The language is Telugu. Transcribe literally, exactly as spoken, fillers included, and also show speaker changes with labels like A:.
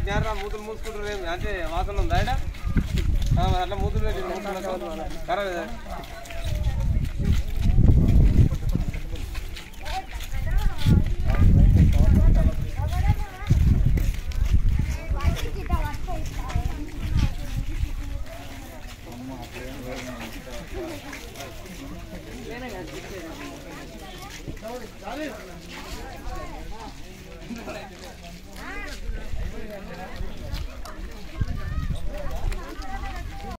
A: జ్ఞానం మూతులు మూసుకుంటారు అంటే వాసన ఉందా ఆయన అట్లా మూతులు పెట్టి కరెక్ట్